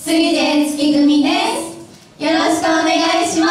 3J 月組です。よろしくお願いします。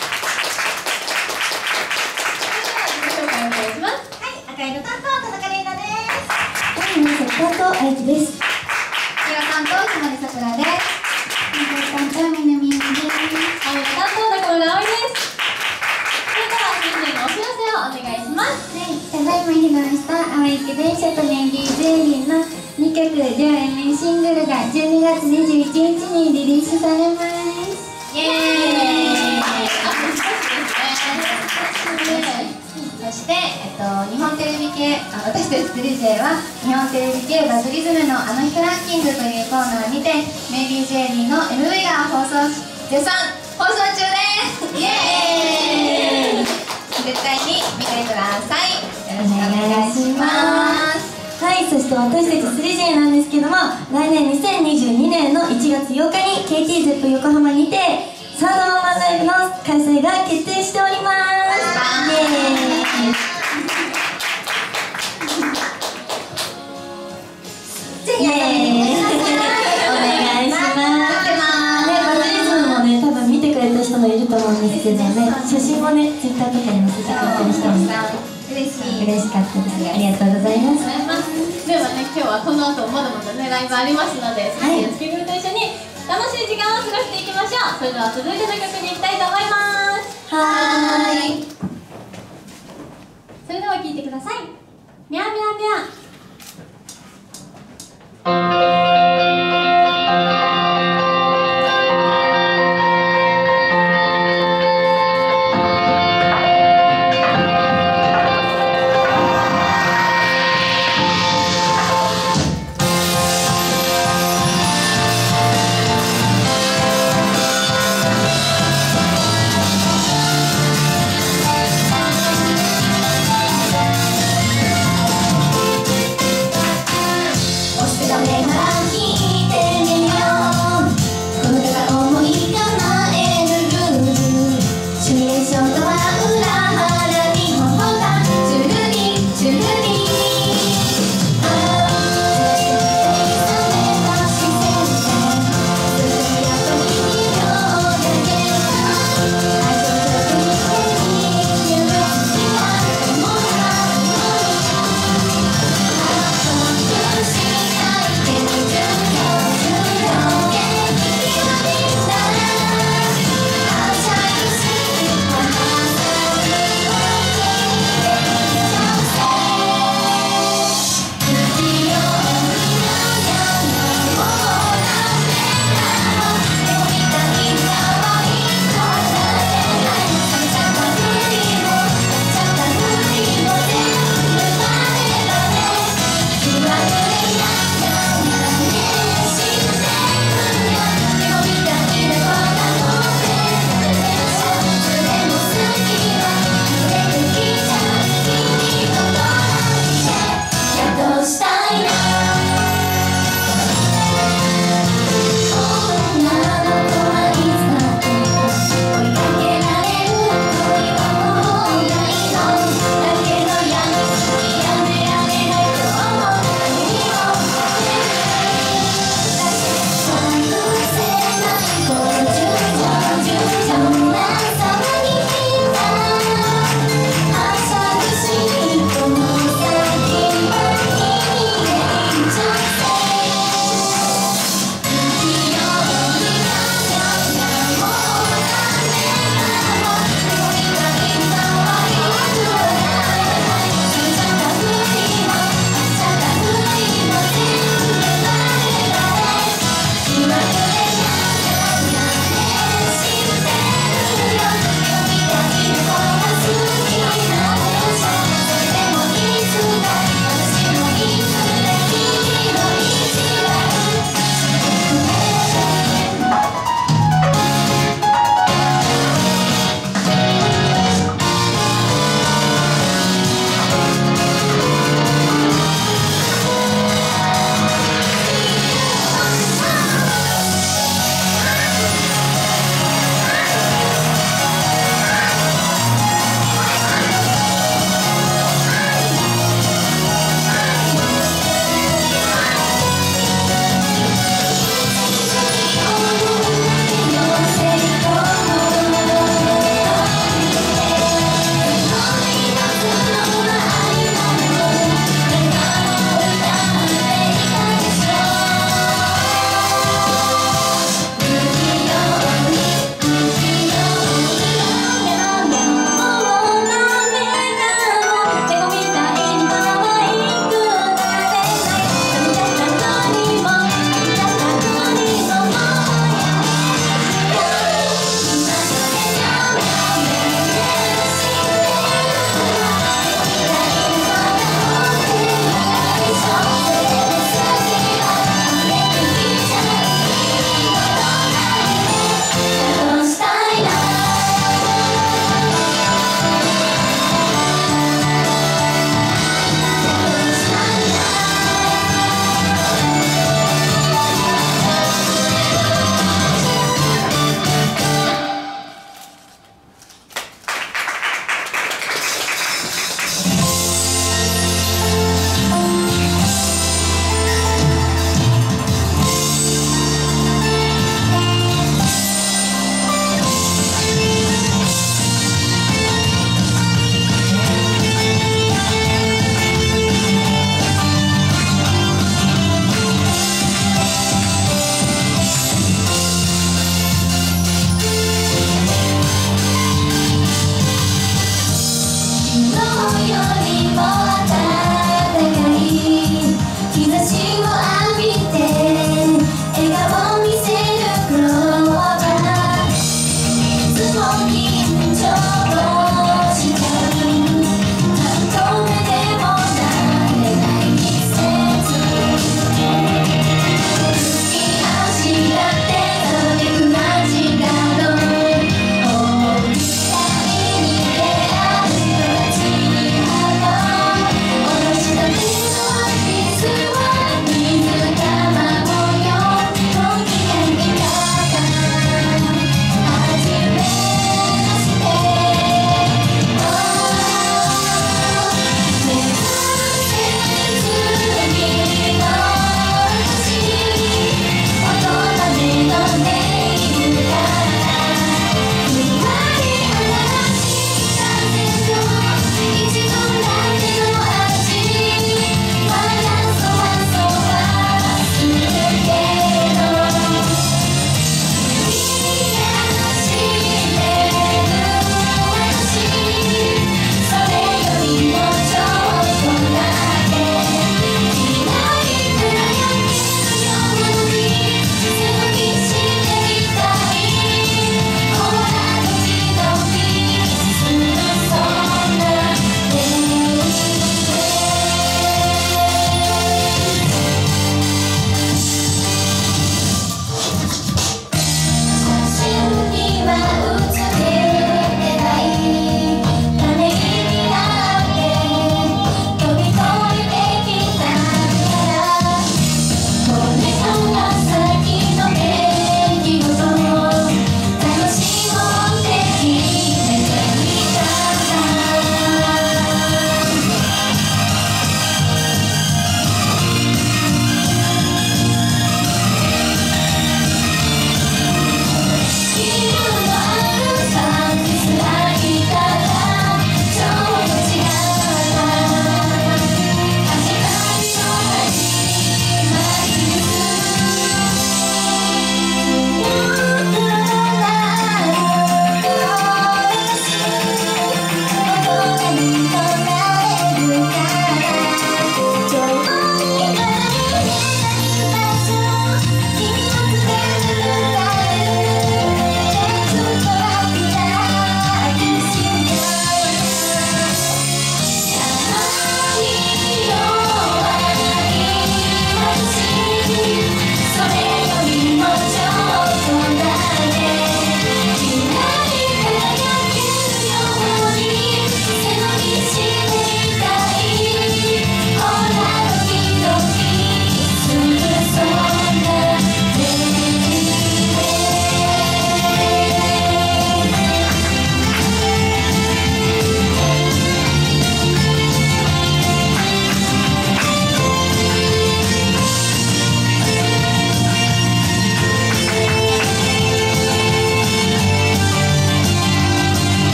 それでは自己紹介お願いします。 はい、赤色担当田中玲奈です。 はい、紫担当愛知です。 白担当ひまりさくらです。 緑担当みなみです。 青担当中村葵です。それでは新年のお知らせをお願いします。 はい、ただいま披露した青池電車とメンディージュエリーの2曲両 A 面シングルが12月21日にリリースされます。 イエーイ。そして、日本テレビ系私たち 3J は日本テレビ系バズリズムのあの日ランキングというコーナーにてメイビージュエリーの MV が絶賛放送中です。イエーイ。絶対に見てください。よろしくお願いします。 はい、そして私たち 3J なんですけども、来年2022年の1月8日に KTZEP 横浜にてサードワンマンライブの開催が決定しております。イエーイ。イエーイ。お願いします。バズリズムもね、多分見てくれた人もいると思うんですけどね、写真もね、Twitter とかに載せてくれたりしても嬉しかったです。ありがとうございます。 ではね、今日はこの後まだまだねライブありますので、スキルと一緒に楽しい時間を過ごしていきましょう。それでは続いての曲に行きたいと思います。 はーい。 それでは聴いてください。みゃみゃみゃ。 「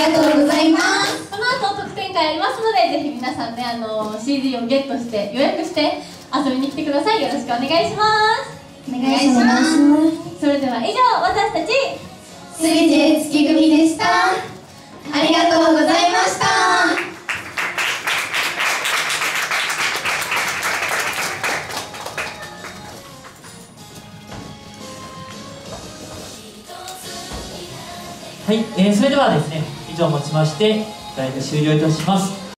がとうございます。 この後特典会ありますので、ぜひ皆さんね、CD をゲットして予約して遊びに来てください。よろしくお願いします。 お願いします。 それでは以上、私たちすべて月組でした。ありがとうございました。 はい、それではですね、以上をもちましてライブ終了いたします。